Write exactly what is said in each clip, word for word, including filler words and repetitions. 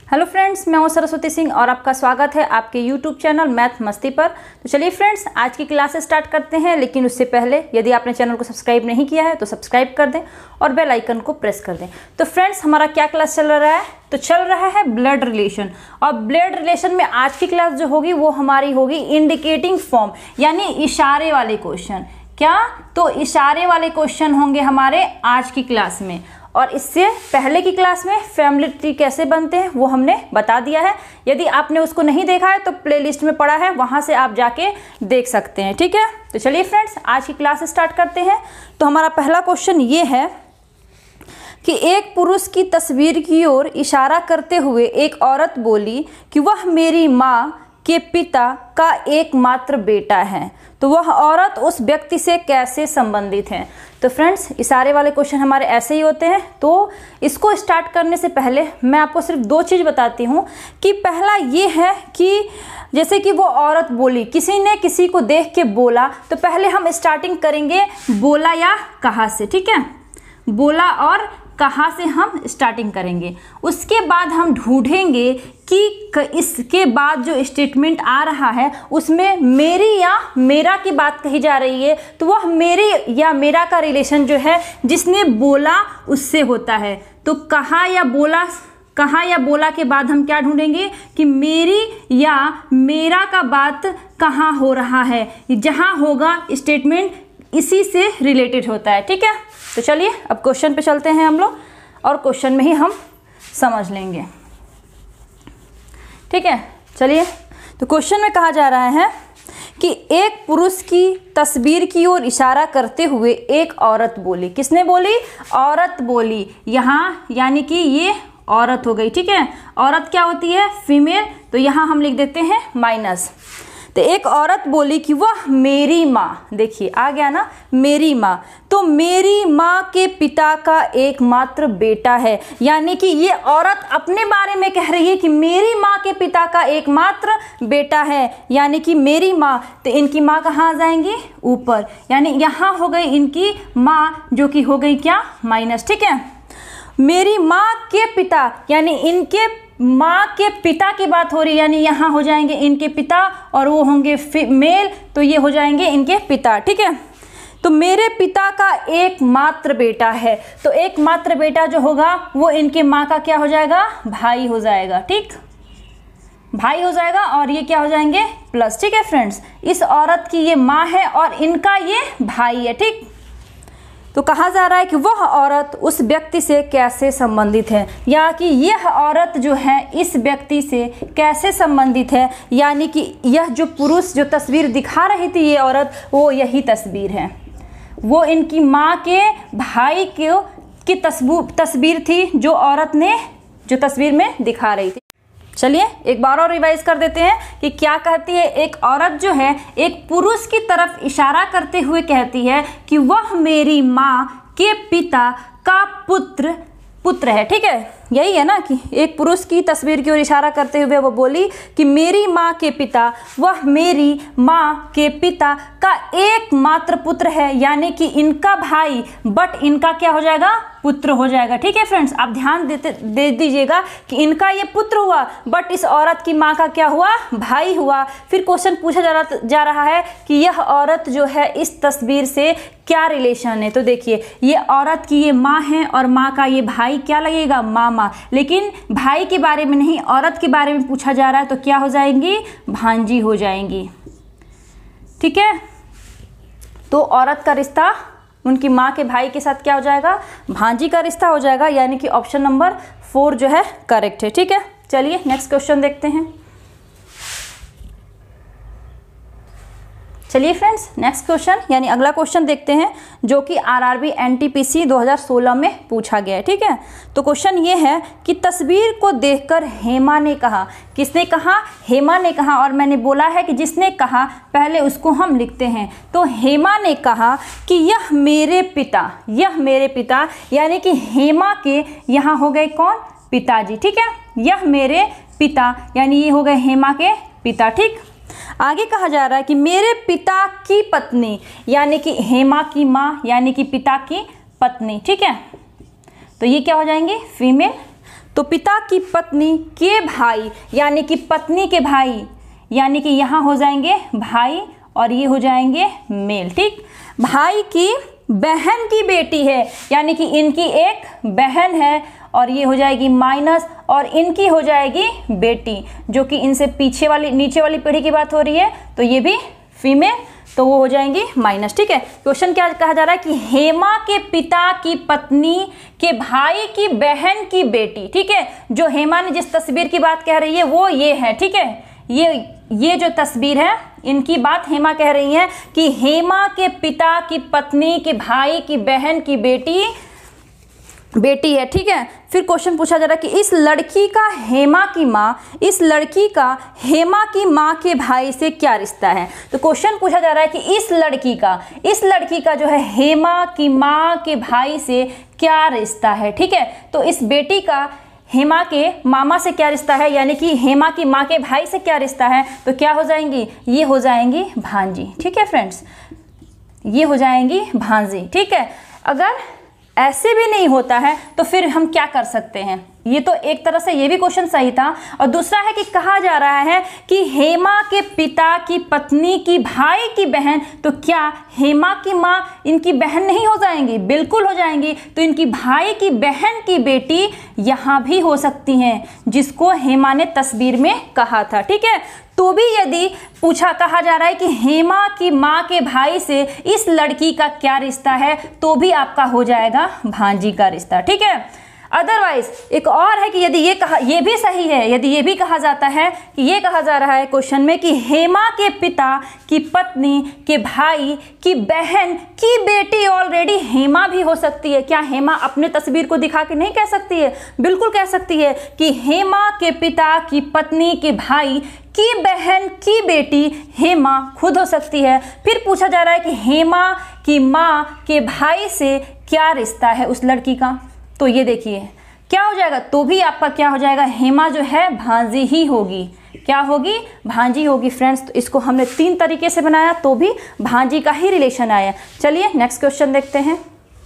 Hello friends, मैं हूं सरस्वती सिंह और आपका स्वागत है आपके यूट्यूब चैनल मैथ मस्ती पर। तो चलिए फ्रेंड्स, आज की क्लास स्टार्ट करते हैं, लेकिन उससे पहले यदि आपने चैनल को सब्सक्राइब नहीं किया है तो सब्सक्राइब कर दें और बेल आइकन को प्रेस कर दें। तो फ्रेंड्स, हमारा क्या क्लास चल रहा है? तो चल रहा है ब्लड रिलेशन। और ब्लड रिलेशन में आज की क्लास जो होगी वो हमारी होगी इंडिकेटिंग फॉर्म, यानी इशारे वाले क्वेश्चन। क्या? तो इशारे वाले क्वेश्चन होंगे हमारे आज की क्लास में। और इससे पहले की क्लास में फैमिली ट्री कैसे बनते हैं वो हमने बता दिया है। यदि आपने उसको नहीं देखा है तो प्लेलिस्ट में पड़ा है, वहां से आप जाके देख सकते हैं। ठीक है, तो चलिए फ्रेंड्स, आज की क्लास स्टार्ट करते हैं। तो हमारा पहला क्वेश्चन ये है कि एक पुरुष की तस्वीर की ओर इशारा करते हुए एक औरत बोली कि वह मेरी माँ के पिता का एकमात्र बेटा है। तो वह औरत उस व्यक्ति से कैसे संबंधित है? तो फ्रेंड्स, इशारे वाले क्वेश्चन हमारे ऐसे ही होते हैं। तो इसको स्टार्ट करने से पहले मैं आपको सिर्फ दो चीज़ बताती हूँ कि पहला ये है कि जैसे कि वो औरत बोली, किसी ने किसी को देख के बोला, तो पहले हम स्टार्टिंग करेंगे बोला या कहा से। ठीक है, बोला और कहाँ से हम स्टार्टिंग करेंगे। उसके बाद हम ढूंढेंगे कि इसके बाद जो स्टेटमेंट आ रहा है उसमें मेरी या मेरा की बात कही जा रही है, तो वह मेरी या मेरा का रिलेशन जो है जिसने बोला उससे होता है। तो कहा या बोला, कहा या बोला के बाद हम क्या ढूंढेंगे कि मेरी या मेरा का बात कहाँ हो रहा है, जहाँ होगा स्टेटमेंट इसी से रिलेटेड होता है। ठीक है, तो चलिए अब क्वेश्चन पे चलते हैं हम लोग, और क्वेश्चन में ही हम समझ लेंगे। ठीक है, चलिए। तो क्वेश्चन में कहा जा रहा है कि एक पुरुष की तस्वीर की ओर इशारा करते हुए एक औरत बोली। किसने बोली? औरत बोली। यहाँ यानी कि ये औरत हो गई। ठीक है, औरत क्या होती है? फीमेल। तो यहाँ हम लिख देते हैं माइनस। तो एक औरत बोली कि वह मेरी माँ, देखिए आ गया ना, मेरी माँ। तो मेरी माँ के पिता का एकमात्र बेटा है, यानी कि ये औरत अपने बारे में कह रही है कि मेरी माँ के पिता का एकमात्र बेटा है, यानी कि मेरी माँ। तो इनकी माँ कहाँ आ जाएंगी? ऊपर, यानी यहाँ हो गई इनकी माँ, जो कि हो गई क्या? माइनस। ठीक है, मेरी माँ के पिता यानी इनके माँ के पिता की बात हो रही है, यानी यहाँ हो जाएंगे इनके पिता और वो होंगे मेल, तो ये हो जाएंगे इनके पिता। ठीक है, तो मेरे पिता का एकमात्र बेटा है। तो एकमात्र बेटा जो होगा वो इनके माँ का क्या हो जाएगा? भाई हो जाएगा। ठीक, भाई हो जाएगा, और ये क्या हो जाएंगे? प्लस। ठीक है फ्रेंड्स, इस औरत की ये माँ है और इनका ये भाई है। ठीक, तो कहा जा रहा है कि वह औरत उस व्यक्ति से कैसे संबंधित है, या कि यह औरत जो है इस व्यक्ति से कैसे संबंधित है, यानी कि यह जो पुरुष जो तस्वीर दिखा रही थी ये औरत, वो यही तस्वीर है। वो इनकी माँ के भाई के की तस्वीर तस्वीर थी जो औरत ने जो तस्वीर में दिखा रही थी। चलिए एक बार और रिवाइज कर देते हैं कि क्या कहती है। एक औरत जो है एक पुरुष की तरफ इशारा करते हुए कहती है कि वह मेरी माँ के पिता का पुत्र पुत्र है। ठीक है, यही है ना कि एक पुरुष की तस्वीर की ओर इशारा करते हुए वो बोली कि मेरी माँ के पिता, वह मेरी माँ के पिता का एकमात्र पुत्र है, यानी कि इनका भाई, बट इनका क्या हो जाएगा? पुत्र हो जाएगा। ठीक है फ्रेंड्स, आप ध्यान देते दे दीजिएगा कि इनका ये पुत्र हुआ, बट इस औरत की माँ का क्या हुआ? भाई हुआ। फिर क्वेश्चन पूछा जा रहा जा रहा है कि यह औरत जो है इस तस्वीर से क्या रिलेशन है। तो देखिए, ये औरत की ये माँ है और माँ का ये भाई क्या लगेगा? मामा। लेकिन भाई के बारे में नहीं, औरत के बारे में पूछा जा रहा है, तो क्या हो जाएंगी? भांजी हो जाएंगी। ठीक है, तो औरत का रिश्ता उनकी माँ के भाई के साथ क्या हो जाएगा? भांजी का रिश्ता हो जाएगा, यानी कि ऑप्शन नंबर फोर जो है करेक्ट है। ठीक है, चलिए नेक्स्ट क्वेश्चन देखते हैं। चलिए फ्रेंड्स, नेक्स्ट क्वेश्चन यानी अगला क्वेश्चन देखते हैं, जो कि आरआरबी एनटीपीसी दो हज़ार सोलह में पूछा गया है। ठीक है, तो क्वेश्चन ये है कि तस्वीर को देखकर हेमा ने कहा। किसने कहा? हेमा ने कहा। और मैंने बोला है कि जिसने कहा पहले उसको हम लिखते हैं। तो हेमा ने कहा कि यह मेरे पिता, यह मेरे पिता, यानी कि हेमा के यहाँ हो गए कौन? पिताजी। ठीक है, यह मेरे पिता, यानी ये हो गए हेमा के पिता। ठीक, आगे कहा जा रहा है कि मेरे पिता की पत्नी, यानी कि हेमा की माँ, यानी कि पिता की पत्नी। ठीक है, तो ये क्या हो जाएंगे? फीमेल। तो पिता की पत्नी के भाई, यानी कि पत्नी के भाई, यानी कि यहाँ हो जाएंगे भाई और ये हो जाएंगे मेल। ठीक, भाई की बहन की बेटी है, यानी कि इनकी एक बहन है और ये हो जाएगी माइनस, और इनकी हो जाएगी बेटी, जो कि इनसे पीछे वाली नीचे वाली पीढ़ी की बात हो रही है, तो ये भी फीमेल, तो वो हो जाएंगी माइनस। ठीक है, क्वेश्चन क्या कहा जा रहा है कि हेमा के पिता की पत्नी के भाई की बहन की बेटी। ठीक है, जो हेमा ने जिस तस्वीर की बात कह रही है वो ये है। ठीक है, ये ये जो तस्वीर है इनकी बात हेमा कह रही है कि हेमा के पिता की पत्नी के भाई की बहन की बेटी बेटी है। ठीक है, फिर क्वेश्चन पूछा जा रहा है कि इस लड़की का हेमा की माँ इस लड़की का हेमा की माँ के भाई से क्या रिश्ता है। तो क्वेश्चन पूछा जा रहा है कि इस लड़की का इस लड़की का जो है हेमा की माँ के भाई से क्या रिश्ता है। ठीक है, तो इस बेटी का हेमा के मामा से क्या रिश्ता है, यानी कि हेमा की माँ के भाई से क्या रिश्ता है, तो क्या हो जाएंगी, ये हो जाएंगी भांजी। ठीक है फ्रेंड्स, ये हो जाएंगी भांजी। ठीक है, अगर ऐसे भी नहीं होता है तो फिर हम क्या कर सकते हैं। ये तो एक तरह से ये भी क्वेश्चन सही था, और दूसरा है कि कहा जा रहा है कि हेमा के पिता की पत्नी की भाई की बहन, तो क्या हेमा की माँ इनकी बहन नहीं हो जाएंगी, बिल्कुल हो जाएंगी। तो इनकी भाई की बहन की बेटी यहाँ भी हो सकती हैं, जिसको हेमा ने तस्वीर में कहा था। ठीक है, तो भी यदि पूछा कहा जा रहा है कि हेमा की माँ के भाई से इस लड़की का क्या रिश्ता है, तो भी आपका हो जाएगा भांजी का रिश्ता। ठीक है, अदरवाइज एक और है कि यदि ये कहा ये भी सही है, यदि ये भी कहा जाता है कि ये कहा जा रहा है क्वेश्चन में कि हेमा के पिता की पत्नी के भाई की बहन की बेटी ऑलरेडी हेमा भी हो सकती है। क्या हेमा अपने तस्वीर को दिखा के नहीं कह सकती है, बिल्कुल कह सकती है कि हेमा के पिता की पत्नी के भाई की बहन की बेटी हेमा खुद हो सकती है। फिर पूछा जा रहा है कि हेमा की माँ के भाई से क्या रिश्ता है उस लड़की का, तो ये देखिए क्या हो जाएगा, तो भी आपका क्या हो जाएगा, हेमा जो है भांजी ही होगी। क्या होगी, भांजी होगी फ्रेंड्स। तो इसको हमने तीन तरीके से बनाया, तो भी भांजी का ही रिलेशन आया। चलिए नेक्स्ट क्वेश्चन देखते हैं।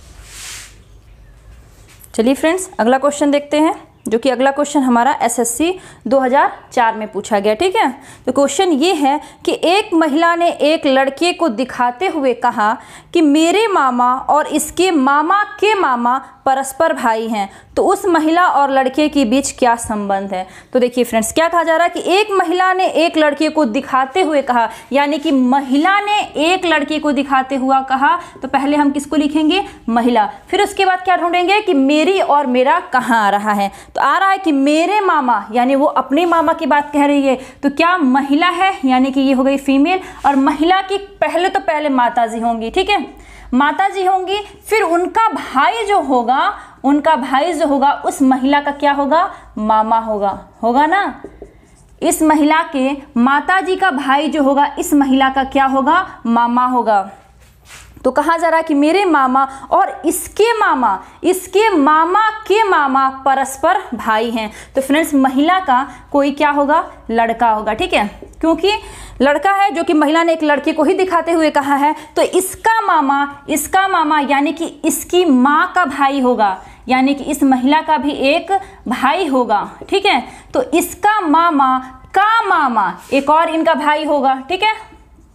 चलिए फ्रेंड्स अगला क्वेश्चन देखते हैं, जो कि अगला क्वेश्चन हमारा एसएससी दो हज़ार चार में पूछा गया। ठीक है, तो क्वेश्चन ये है कि एक महिला ने एक लड़के को दिखाते हुए कहा कि मेरे मामा और इसके मामा के मामा परस्पर भाई हैं, तो उस महिला और लड़के के बीच क्या संबंध है। तो देखिए फ्रेंड्स क्या कहा जा रहा है कि एक महिला ने एक लड़के को दिखाते हुए कहा, यानी कि महिला ने एक लड़के को दिखाते हुआ कहा, तो पहले हम किसको लिखेंगे, महिला। फिर उसके बाद क्या ढूंढेंगे कि मेरी और मेरा कहाँ आ रहा है, तो आ रहा है कि मेरे मामा, यानी वो अपने मामा की बात कह रही है, तो क्या महिला है, यानी कि ये हो गई फीमेल। और महिला की पहले तो पहले माता जी होंगी। ठीक है, माता जी होंगी, फिर उनका भाई जो होगा उनका भाई जो होगा उस महिला का क्या होगा, मामा होगा, होगा ना। इस महिला के माता जी का भाई जो होगा इस महिला का क्या होगा, मामा होगा। तो कहा जा रहा है कि मेरे मामा और इसके मामा इसके मामा के मामा परस्पर भाई हैं। तो फ्रेंड्स महिला का कोई क्या होगा, लड़का होगा। ठीक है, क्योंकि लड़का है जो कि महिला ने एक लड़के को ही दिखाते हुए कहा है, तो इसका मामा इसका मामा यानी कि इसकी माँ का भाई होगा, यानी कि इस महिला का भी एक भाई होगा। ठीक है, तो इसका मामा का मामा एक और इनका भाई होगा। ठीक है,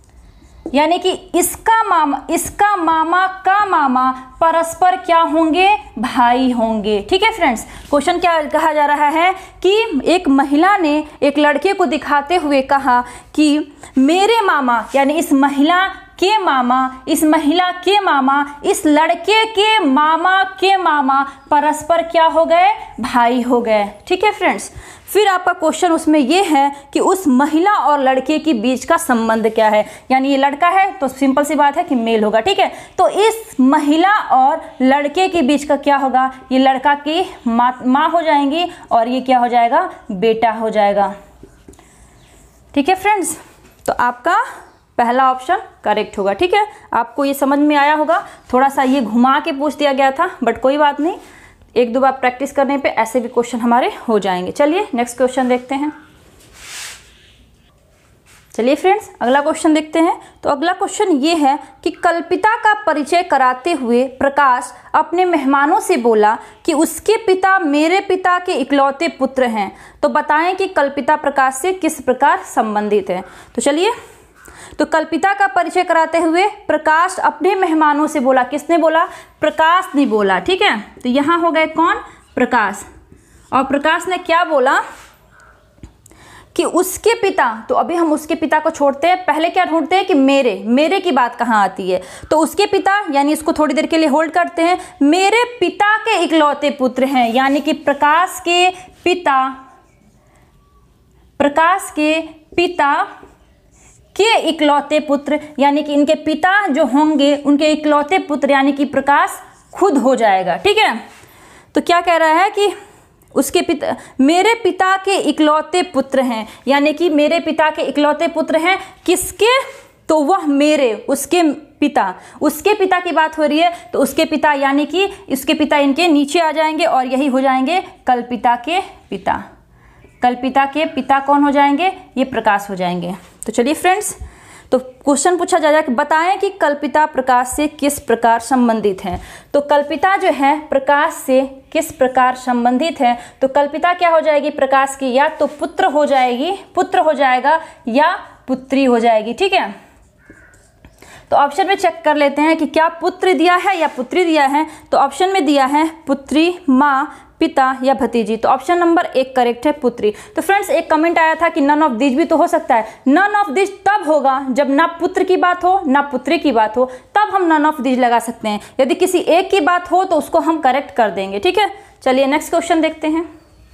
यानी कि इसका मामा इसका मामा का मामा परस्पर क्या होंगे, भाई होंगे। ठीक है फ्रेंड्स, क्वेश्चन क्या कहा जा रहा है कि एक महिला ने एक लड़के को दिखाते हुए कहा कि मेरे मामा, यानी इस महिला के मामा इस महिला के मामा इस लड़के के मामा के मामा परस्पर क्या हो गए, भाई हो गए। ठीक है फ्रेंड्स, फिर आपका क्वेश्चन उसमें यह है कि उस महिला और लड़के के बीच का संबंध क्या है, यानी ये लड़का है तो सिंपल सी बात है कि मेल होगा। ठीक है, तो इस महिला और लड़के के बीच का क्या होगा, ये लड़का की माँ माँ हो जाएंगी और ये क्या हो जाएगा, बेटा हो जाएगा। ठीक है फ्रेंड्स, तो आपका पहला ऑप्शन करेक्ट होगा। ठीक है, आपको ये समझ में आया होगा, थोड़ा सा ये घुमा के पूछ दिया गया था, बट कोई बात नहीं, एक दो बार प्रैक्टिस करने पे ऐसे भी क्वेश्चन हमारे हो जाएंगे। चलिए नेक्स्ट क्वेश्चन देखते हैं। चलिए फ्रेंड्स अगला क्वेश्चन देखते हैं। तो अगला क्वेश्चन ये है कि कल्पिता का परिचय कराते हुए प्रकाश अपने मेहमानों से बोला कि उसके पिता मेरे पिता के इकलौते पुत्र हैं, तो बताएं कि कल्पिता प्रकाश से किस प्रकार संबंधित है। तो चलिए, तो कल्पिता का परिचय कराते हुए प्रकाश अपने मेहमानों से बोला, किसने बोला? प्रकाश ने बोला, ठीक है। तो यहाँ हो गए कौन? प्रकाश। और प्रकाश ने क्या बोला कि उसके पिता, तो अभी हम उसके पिता को छोड़ते हैं, पहले क्या ढूंढते हैं कि मेरे मेरे की बात कहाँ आती है। तो उसके पिता यानी इसको थोड़ी देर के लिए होल्ड करते हैं, मेरे पिता के इकलौते पुत्र हैं, यानी कि प्रकाश के पिता प्रकाश के पिता के इकलौते पुत्र, यानी कि इनके पिता जो होंगे उनके इकलौते पुत्र, यानी कि प्रकाश खुद हो जाएगा, ठीक है। तो क्या कह रहा है कि उसके पिता मेरे पिता के इकलौते पुत्र हैं, यानी कि मेरे पिता के इकलौते पुत्र हैं किसके? तो वह मेरे, उसके पिता, उसके पिता की बात हो रही है। तो उसके पिता यानी कि उसके पिता इनके नीचे आ जाएंगे और यही हो जाएंगे कल्पिता के पिता। कल्पिता के पिता कौन हो जाएंगे? ये प्रकाश हो जाएंगे। तो चलिए फ्रेंड्स, तो क्वेश्चन पूछा जा रहा है कि बताएं कि कल्पिता प्रकाश से किस प्रकार संबंधित है। तो कल्पिता जो है प्रकाश से किस प्रकार संबंधित है? तो कल्पिता क्या हो जाएगी? प्रकाश की या तो पुत्र हो जाएगी, पुत्र हो जाएगा या पुत्री हो जाएगी, ठीक है। तो ऑप्शन में चेक कर लेते हैं कि क्या पुत्र दिया है या पुत्री दिया है। तो ऑप्शन में दिया है पुत्री, माँ, पिता या भतीजी। तो ऑप्शन नंबर एक करेक्ट है, पुत्री। तो फ्रेंड्स एक कमेंट आया था कि नन ऑफ दिस भी तो हो सकता है। नन ऑफ दिस तब होगा जब ना पुत्र की बात हो ना पुत्री की बात हो, तब हम नन ऑफ दिस लगा सकते हैं। यदि किसी एक की बात हो तो उसको हम करेक्ट कर देंगे, ठीक है। चलिए नेक्स्ट क्वेश्चन देखते हैं।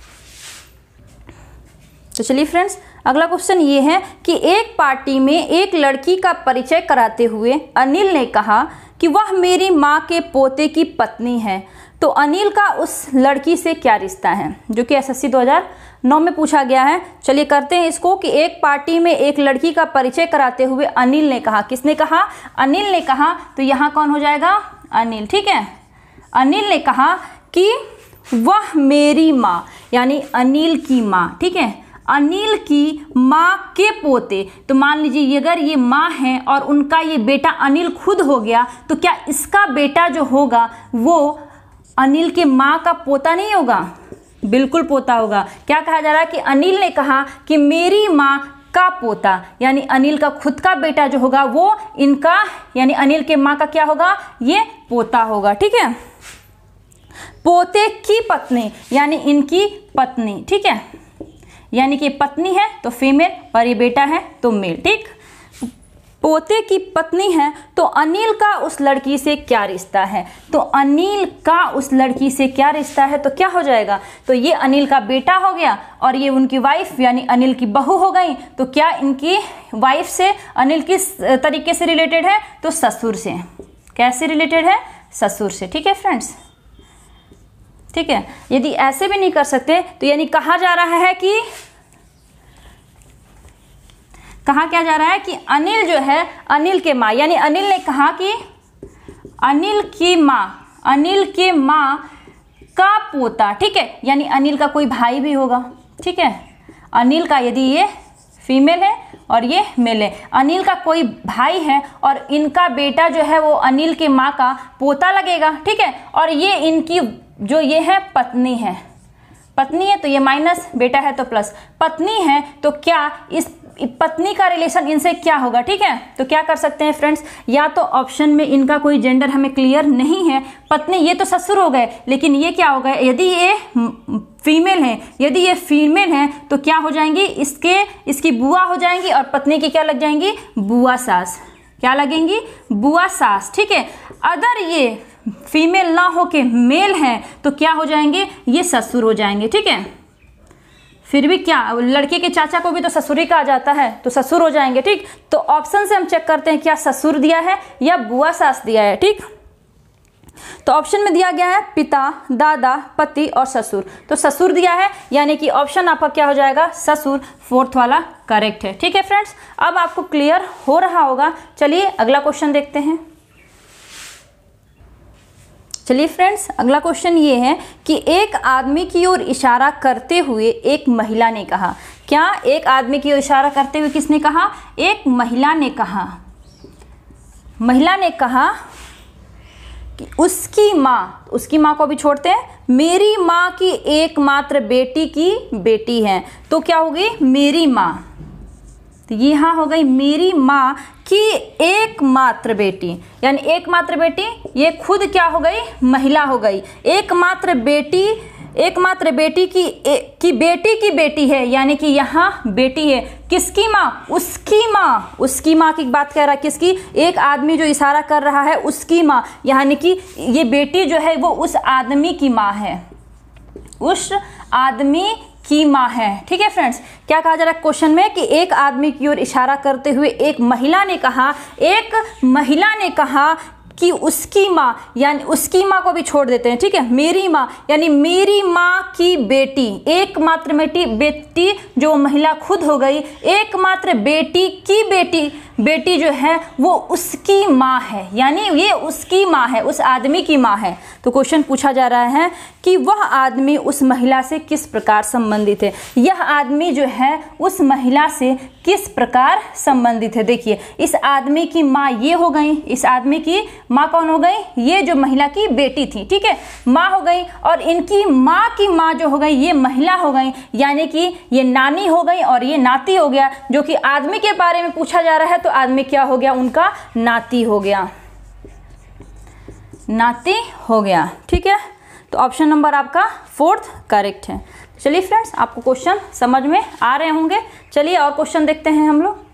तो चलिए फ्रेंड्स अगला क्वेश्चन ये है कि एक पार्टी में एक लड़की का परिचय कराते हुए अनिल ने कहा कि वह मेरी माँ के पोते की पत्नी है, तो अनिल का उस लड़की से क्या रिश्ता है, जो कि एसएससी दो हज़ार नौ में पूछा गया है। चलिए करते हैं इसको कि एक पार्टी में एक लड़की का परिचय कराते हुए अनिल ने कहा, किसने कहा? अनिल ने कहा। तो यहाँ कौन हो जाएगा? अनिल, ठीक है। अनिल ने कहा कि वह मेरी माँ, यानी अनिल की माँ, ठीक है, अनिल की माँ के पोते। तो मान लीजिए अगर ये माँ है और उनका ये बेटा अनिल खुद हो गया, तो क्या इसका बेटा जो होगा वो अनिल के माँ का पोता नहीं होगा? बिल्कुल पोता होगा। क्या कहा जा रहा है कि अनिल ने कहा कि मेरी माँ का पोता, यानी अनिल का खुद का बेटा जो होगा वो इनका, यानी अनिल के माँ का क्या होगा? ये पोता होगा, ठीक है। पोते की पत्नी यानी इनकी पत्नी, ठीक है, यानी कि पत्नी है तो फीमेल और ये बेटा है तो मेल, ठीक। पोते की पत्नी है तो अनिल का उस लड़की से क्या रिश्ता है? तो अनिल का उस लड़की से क्या रिश्ता है? तो क्या हो जाएगा? तो ये अनिल का बेटा हो गया और ये उनकी वाइफ यानी अनिल की बहू हो गई। तो क्या इनकी वाइफ से अनिल किस तरीके से रिलेटेड है? तो ससुर से। कैसे रिलेटेड है? ससुर से, ठीक है फ्रेंड्स, ठीक है। यदि ऐसे भी नहीं कर सकते तो यानी कहा जा रहा है कि कहा क्या जा रहा है कि अनिल जो है अनिल के माँ, यानी अनिल ने कहा कि अनिल की माँ, अनिल के माँ का पोता, ठीक है, यानी अनिल का कोई भाई भी होगा, ठीक है। अनिल का यदि ये फीमेल है और ये मेल है, अनिल का कोई भाई है और इनका बेटा जो है वो अनिल के माँ का पोता लगेगा, ठीक है। और ये इनकी जो ये है पत्नी है, पत्नी है तो ये माइनस, बेटा है तो प्लस, पत्नी है तो क्या इस पत्नी का रिलेशन इनसे क्या होगा, ठीक है। तो क्या कर सकते हैं फ्रेंड्स, या तो ऑप्शन में इनका कोई जेंडर हमें क्लियर नहीं है, पत्नी ये तो ससुर हो गए, लेकिन ये क्या हो गए? यदि ये फीमेल है, यदि ये फीमेल है तो क्या हो जाएंगी? इसके इसकी बुआ हो जाएंगी और पत्नी की क्या लग जाएंगी? बुआ सास। क्या लगेंगी? बुआ सास, ठीक है। अगर ये फीमेल ना हो के मेल हैं तो क्या हो जाएंगे? ये ससुर हो जाएंगे, ठीक है। फिर भी क्या, लड़के के चाचा को भी तो ससुर ही कहा जाता है, तो ससुर हो जाएंगे, ठीक। तो ऑप्शन से हम चेक करते हैं क्या ससुर दिया है या बुआ सास दिया है, ठीक। तो ऑप्शन में दिया गया है पिता, दादा, पति और ससुर। तो ससुर दिया है, यानी कि ऑप्शन आपका क्या हो जाएगा? ससुर, फोर्थ वाला करेक्ट है, ठीक है फ्रेंड्स। अब आपको क्लियर हो रहा होगा। चलिए अगला क्वेश्चन देखते हैं। चलिए फ्रेंड्स अगला क्वेश्चन ये है कि एक आदमी की ओर इशारा करते हुए एक महिला ने कहा क्या एक आदमी की ओर इशारा करते हुए किसने कहा? एक महिला ने कहा। महिला ने कहा कि उसकी माँ, उसकी माँ को भी छोड़ते हैं, मेरी माँ की एकमात्र बेटी की बेटी है। तो क्या होगी? मेरी माँ। तो ये यहाँ हो गई मेरी माँ की एकमात्र बेटी, यानी एकमात्र बेटी ये खुद क्या हो गई? महिला हो गई। एकमात्र बेटी, एकमात्र बेटी की ए, की बेटी की बेटी है, यानी कि यहाँ बेटी है। किसकी माँ? उसकी माँ। उसकी माँ की बात कर रहा है, किसकी? एक आदमी जो इशारा कर रहा है उसकी माँ, यानी कि ये बेटी जो है वो उस आदमी की माँ है, उस आदमी की माँ है। ठीक है फ्रेंड्स, क्या कहा जा रहा है क्वेश्चन में कि एक आदमी की ओर इशारा करते हुए एक महिला ने कहा, एक महिला ने कहा कि उसकी माँ, यानी उसकी माँ को भी छोड़ देते हैं। ठीक है, मेरी माँ, यानी मेरी माँ की बेटी, एकमात्र बेटी, बेटी जो महिला खुद हो गई, एकमात्र बेटी की बेटी, बेटी जो है वो उसकी माँ है, यानी ये उसकी माँ है, उस आदमी की माँ है। तो क्वेश्चन पूछा जा रहा है कि वह आदमी उस महिला से किस प्रकार संबंधित है। यह आदमी जो है उस महिला से किस प्रकार संबंधित है। देखिए, इस आदमी की माँ ये हो गई, इस आदमी की माँ कौन हो गई? ये जो महिला की बेटी थी। ठीक है, माँ हो गई, और इनकी माँ की माँ जो हो गई ये महिला हो गई, यानी कि ये नानी हो गई और ये नाती हो गया। जो कि आदमी के बारे में पूछा जा रहा है तो आदमी क्या हो गया? उनका नाती हो गया, नाती हो गया। ठीक है, तो ऑप्शन नंबर आपका फोर्थ करेक्ट है। चलिए फ्रेंड्स, आपको क्वेश्चन समझ में आ रहे होंगे। चलिए और क्वेश्चन देखते हैं हम लोग।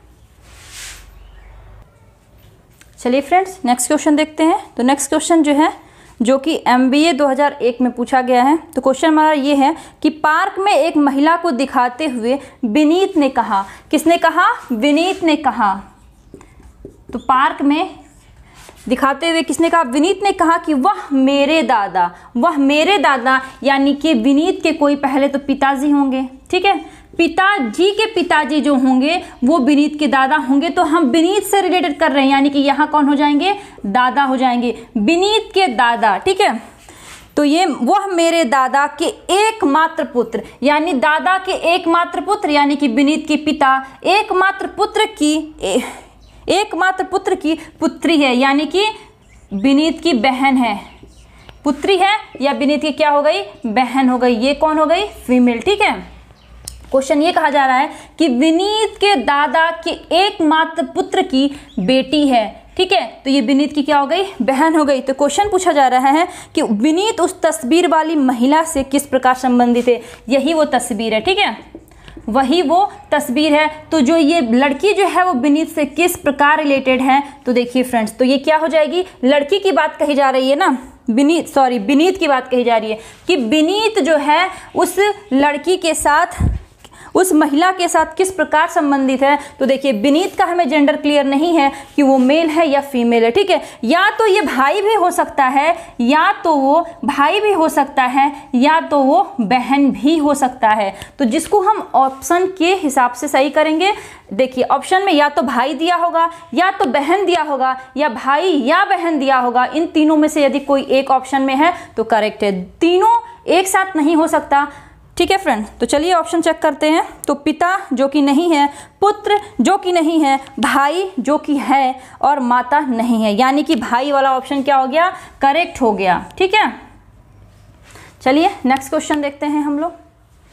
चलिए फ्रेंड्स, नेक्स्ट क्वेश्चन देखते हैं। तो नेक्स्ट क्वेश्चन जो है, जो कि एम बी ए दो हज़ार एक में पूछा गया है। तो क्वेश्चन हमारा ये है कि पार्क में एक महिला को दिखाते हुए विनीत ने कहा। किसने कहा? विनीत ने कहा। तो पार्क में दिखाते हुए किसने कहा? विनीत ने कहा कि वह मेरे दादा, वह मेरे दादा, यानी कि विनीत के कोई पहले तो पिताजी होंगे। ठीक है, पिताजी के पिताजी जो होंगे वो विनीत के दादा होंगे। तो हम विनीत से रिलेटेड कर रहे हैं, यानी कि यहाँ कौन हो जाएंगे? दादा हो जाएंगे, विनीत के दादा। ठीक है, तो ये वह मेरे दादा के एकमात्र पुत्र, यानी दादा के एकमात्र पुत्र, यानी कि विनीत के पिता एकमात्र पुत्र की ए, एकमात्र पुत्र की पुत्री है, यानी कि विनीत की बहन है। पुत्री है या विनीत की क्या हो गई? बहन हो गई। ये कौन हो गई? फीमेल। ठीक है, क्वेश्चन ये कहा जा रहा है कि विनीत के दादा के एकमात्र पुत्र की बेटी है। ठीक है, तो ये विनीत की क्या हो गई? बहन हो गई। तो क्वेश्चन पूछा जा रहा है कि विनीत उस तस्वीर वाली महिला से किस प्रकार संबंधित है। यही वो तस्वीर है। ठीक है, वही वो तस्वीर है। तो जो ये लड़की जो है वो विनीत से किस प्रकार रिलेटेड है। तो देखिए फ्रेंड्स, तो ये क्या हो जाएगी? लड़की की बात कही जा रही है ना, विनीत सॉरी विनीत की बात कही जा रही है कि विनीत जो है उस लड़की के साथ, उस महिला के साथ किस प्रकार संबंधित है। तो देखिए, विनीत का हमें जेंडर क्लियर नहीं है कि वो मेल है या फीमेल है। ठीक है, या तो ये भाई भी हो सकता है, या तो वो भाई भी हो सकता है, या तो वो बहन भी हो सकता है। तो जिसको हम ऑप्शन के हिसाब से सही करेंगे। देखिए, ऑप्शन में या तो भाई दिया होगा, या तो बहन दिया होगा, या भाई या बहन दिया होगा। इन तीनों में से यदि कोई एक ऑप्शन में है तो करेक्ट है। तीनों एक साथ नहीं हो सकता। ठीक है फ्रेंड, तो चलिए ऑप्शन चेक करते हैं। तो पिता जो कि नहीं है, पुत्र जो कि नहीं है, भाई जो कि है, और माता नहीं है, यानी कि भाई वाला ऑप्शन क्या हो गया? करेक्ट हो गया। ठीक है, चलिए नेक्स्ट क्वेश्चन देखते हैं हम लोग।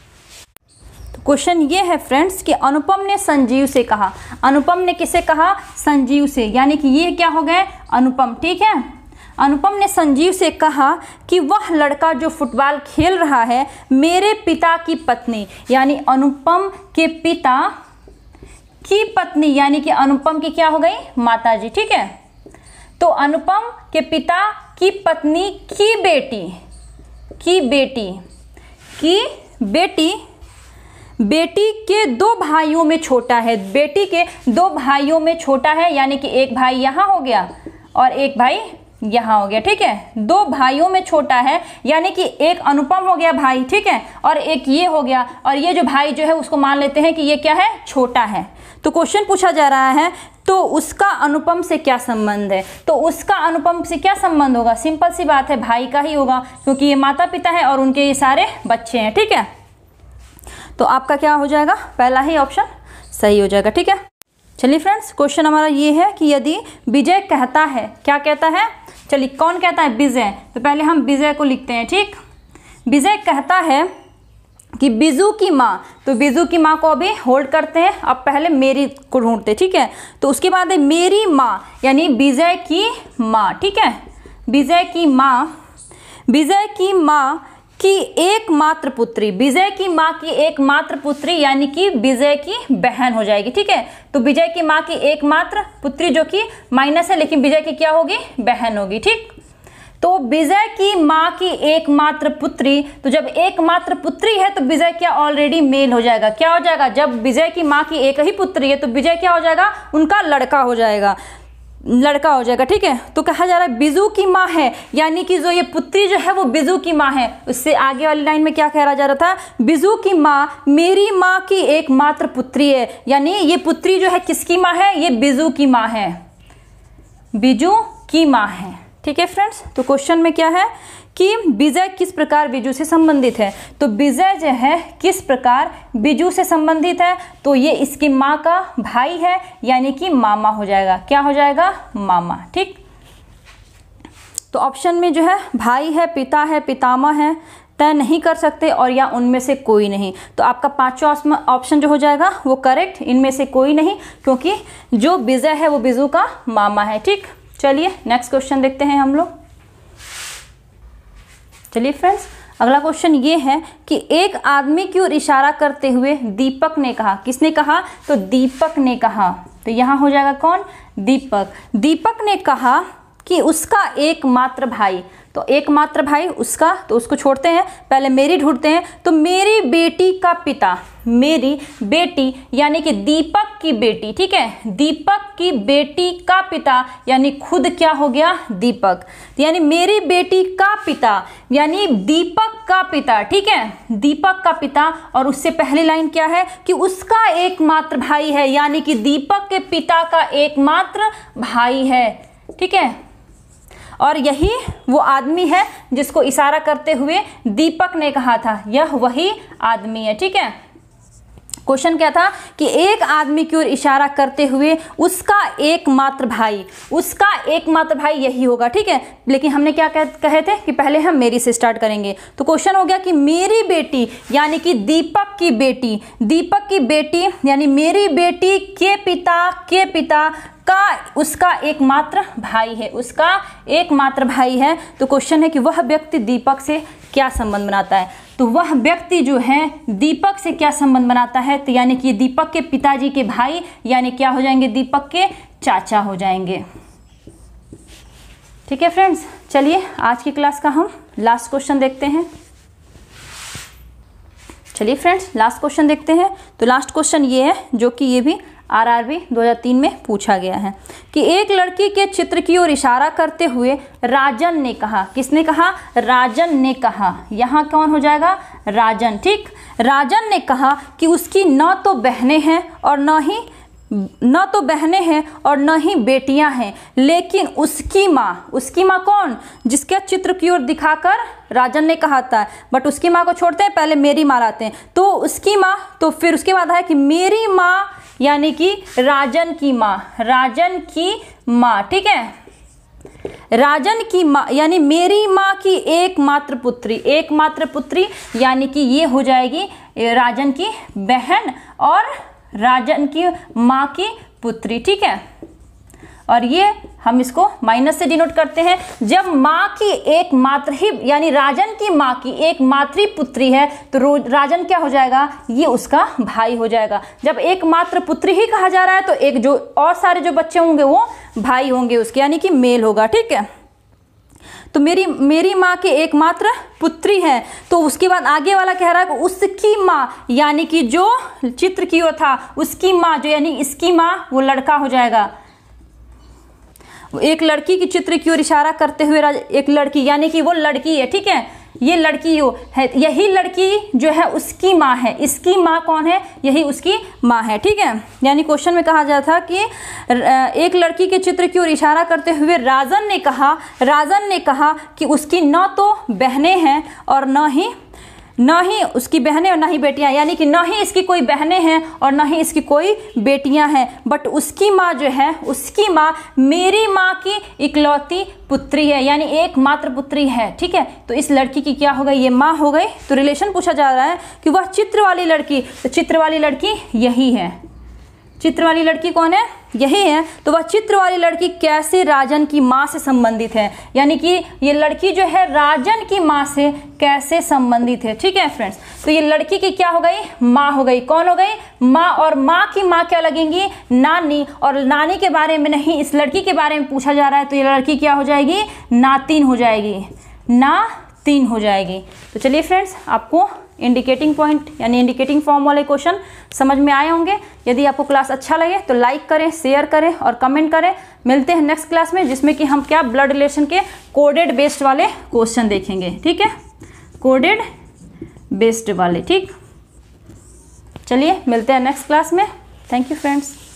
तो क्वेश्चन ये है फ्रेंड्स कि अनुपम ने संजीव से कहा। अनुपम ने किसे कहा? संजीव से, यानी कि ये क्या हो गए? अनुपम। ठीक है, अनुपम ने संजीव से कहा कि वह लड़का जो फुटबॉल खेल रहा है मेरे पिता की पत्नी, यानी अनुपम के पिता की पत्नी, यानी कि अनुपम की क्या हो गई? माताजी। ठीक है, तो अनुपम के पिता की पत्नी की बेटी, की बेटी की बेटी बेटी के दो भाइयों में छोटा है। बेटी के दो भाइयों में छोटा है, यानी कि एक भाई यहाँ हो गया और एक भाई यहाँ हो गया। ठीक है, दो भाइयों में छोटा है, यानी कि एक अनुपम हो गया भाई। ठीक है, और एक ये हो गया, और ये जो भाई जो है उसको मान लेते हैं कि ये क्या है? छोटा है। तो क्वेश्चन पूछा जा रहा है तो उसका अनुपम से क्या संबंध है। तो उसका अनुपम से क्या संबंध होगा? सिंपल सी बात है, भाई का ही होगा, क्योंकि ये माता पिता है और उनके ये सारे बच्चे हैं। ठीक है, तो आपका क्या हो जाएगा, पहला ही ऑप्शन सही हो जाएगा। ठीक है, चलिए फ्रेंड्स, क्वेश्चन हमारा ये है कि यदि विजय कहता है, क्या कहता है, चलिए कौन कहता है, विजय, तो पहले हम विजय को लिखते हैं। ठीक, विजय कहता है कि बिजू की माँ, तो बिजू की माँ को अभी होल्ड करते हैं, अब पहले मेरी को ढूंढते। ठीक है, तो उसके बाद है मेरी माँ, यानी विजय की माँ। ठीक है, विजय की माँ, विजय की माँ की एकमात्र पुत्री, विजय की माँ की एकमात्र पुत्री यानी कि विजय की बहन हो जाएगी। ठीक है, तो विजय की माँ की एकमात्र पुत्री जो कि माइनस है, लेकिन विजय की क्या होगी, बहन होगी। ठीक, तो विजय की माँ की एकमात्र पुत्री, तो जब एकमात्र पुत्री है तो विजय क्या ऑलरेडी मेल हो जाएगा, क्या हो जाएगा, जब विजय की माँ की एक ही पुत्री है तो विजय क्या हो जाएगा, उनका लड़का हो जाएगा, लड़का हो जाएगा। ठीक है, तो कहा जा रहा है बिजू की माँ है, यानी कि जो ये पुत्री जो है वो बिजू की माँ है। उससे आगे वाली लाइन में क्या कह जा रहा था, बिजू की माँ मेरी माँ की एकमात्र पुत्री है, यानी ये पुत्री जो है किसकी माँ है, ये बिजू की माँ है, बिजू की माँ है। ठीक है फ्रेंड्स, तो क्वेश्चन में क्या है कि विजय किस प्रकार बिजू से संबंधित है, तो विजय जो है किस प्रकार बिजू से संबंधित है, तो ये इसकी माँ का भाई है, यानी कि मामा हो जाएगा, क्या हो जाएगा, मामा। ठीक, तो ऑप्शन में जो है भाई है, पिता है, पितामह है, तय नहीं कर सकते और या उनमें से कोई नहीं, तो आपका पांचवा ऑप्शन जो हो जाएगा वो करेक्ट, इनमें से कोई नहीं, क्योंकि जो विजय है वो बिजू का मामा है। ठीक, चलिए नेक्स्ट क्वेश्चन देखते हैं हम लोग। चलिए फ्रेंड्स, अगला क्वेश्चन ये है कि एक आदमी की ओर इशारा करते हुए दीपक ने कहा, किसने कहा, तो दीपक ने कहा, तो यहाँ हो जाएगा कौन, दीपक। दीपक ने कहा कि उसका एकमात्र भाई, तो एकमात्र भाई उसका, तो उसको छोड़ते हैं, पहले मेरी ढूंढते हैं, तो मेरी बेटी का पिता, मेरी बेटी यानी कि दीपक की बेटी। ठीक है, दीपक की बेटी का पिता यानी खुद क्या हो गया, दीपक, यानी मेरी बेटी का पिता यानी दीपक का पिता। ठीक है, दीपक का पिता, और उससे पहली लाइन क्या है कि उसका एकमात्र भाई है, यानी कि दीपक के पिता का एकमात्र भाई है। ठीक है, और यही वो आदमी है जिसको इशारा करते हुए दीपक ने कहा था, यह वही आदमी है। ठीक है, क्वेश्चन क्या था कि एक आदमी की ओर इशारा करते हुए उसका एकमात्र भाई, उसका एकमात्र भाई यही होगा। ठीक है, लेकिन हमने क्या कहे थे कि पहले हम मेरी से स्टार्ट करेंगे, तो क्वेश्चन हो गया कि मेरी बेटी यानी कि दीपक की बेटी, दीपक की बेटी यानी मेरी बेटी के पिता के पिता का उसका एकमात्र भाई है, उसका एकमात्र भाई है। तो क्वेश्चन है कि वह व्यक्ति दीपक से क्या संबंध बनाता है, तो वह व्यक्ति जो है दीपक से क्या संबंध बनाता है, तो यानी कि दीपक के पिताजी के भाई, यानी क्या हो जाएंगे, दीपक के चाचा हो जाएंगे। ठीक है फ्रेंड्स, चलिए आज की क्लास का हम लास्ट क्वेश्चन देखते हैं। चलिए फ्रेंड्स, लास्ट क्वेश्चन देखते हैं। तो लास्ट क्वेश्चन ये है, जो कि ये भी आरआरबी दो हज़ार तीन में पूछा गया है कि एक लड़की के चित्र की ओर इशारा करते हुए राजन ने कहा, किसने कहा, राजन ने कहा, यहाँ कौन हो जाएगा, राजन। ठीक, राजन ने कहा कि उसकी न तो बहनें हैं और न ही न तो बहनें हैं और न ही बेटियां हैं, लेकिन उसकी माँ, उसकी माँ कौन, जिसके चित्र की ओर दिखाकर राजन ने कहा था, बट उसकी माँ को छोड़ते हैं, पहले मेरी माँ लाते हैं, तो उसकी माँ, तो फिर उसके बाद है कि मेरी माँ यानी कि राजन की माँ, राजन की माँ। ठीक है, राजन की माँ यानी मेरी माँ की एकमात्र पुत्री, एकमात्र पुत्री यानी कि ये हो जाएगी राजन की बहन और राजन की माँ की पुत्री। ठीक है, और ये हम इसको माइनस से डिनोट करते हैं, जब माँ की एकमात्र ही यानी राजन की माँ की एकमात्र पुत्री है तो राजन क्या हो जाएगा, ये उसका भाई हो जाएगा। जब एकमात्र पुत्री ही कहा जा रहा है तो एक जो और सारे जो बच्चे होंगे वो भाई होंगे उसके, यानी कि मेल होगा। ठीक है, तो मेरी मेरी माँ के एकमात्र पुत्री है, तो उसके बाद आगे वाला कह रहा है कि उसकी माँ यानी कि जो चित्र की ओर था उसकी माँ, जो यानी इसकी माँ, वो लड़का हो जाएगा। एक लड़की की चित्र की ओर इशारा करते हुए एक लड़की यानी कि वो लड़की है। ठीक है, ये लड़की हो है, यही लड़की जो है उसकी माँ है, इसकी माँ कौन है, यही उसकी माँ है। ठीक है, यानी क्वेश्चन में कहा जाता था कि एक लड़की के चित्र की ओर इशारा करते हुए राजन ने कहा, राजन ने कहा कि उसकी न तो बहनें हैं और न ही न ही उसकी बहनें और ना ही बेटियां, यानी कि न ही इसकी कोई बहनें हैं और ना ही इसकी कोई बेटियां हैं, बट उसकी माँ जो है, उसकी माँ मेरी माँ की इकलौती पुत्री है, यानी एक मात्र पुत्री है। ठीक है, तो इस लड़की की क्या हो गई, ये माँ हो गई। तो रिलेशन पूछा जा रहा है कि वह चित्र वाली लड़की, तो चित्र वाली लड़की यही है। चित्र वाली लड़की कौन है, यही है। तो वह चित्र वाली लड़की कैसे राजन की माँ से संबंधित है, यानी कि ये लड़की जो है राजन की माँ से कैसे संबंधित है। ठीक है फ्रेंड्स, तो ये लड़की की क्या हो गई, माँ हो गई। कौन हो गई, माँ। और माँ की माँ क्या लगेंगी, नानी। और नानी के बारे में नहीं, इस लड़की के बारे में पूछा जा रहा है, तो ये लड़की क्या हो जाएगी, नातिन हो जाएगी, नातिन हो जाएगी। तो चलिए फ्रेंड्स, आपको इंडिकेटिंग पॉइंट यानी इंडिकेटिंग फॉर्म वाले क्वेश्चन समझ में आए होंगे। यदि आपको क्लास अच्छा लगे तो लाइक करें, शेयर करें और कमेंट करें। मिलते हैं नेक्स्ट क्लास में, जिसमें कि हम क्या ब्लड रिलेशन के कोडेड बेस्ड वाले क्वेश्चन देखेंगे। ठीक है, कोडेड बेस्ड वाले। ठीक, चलिए मिलते हैं नेक्स्ट क्लास में। Thank you friends.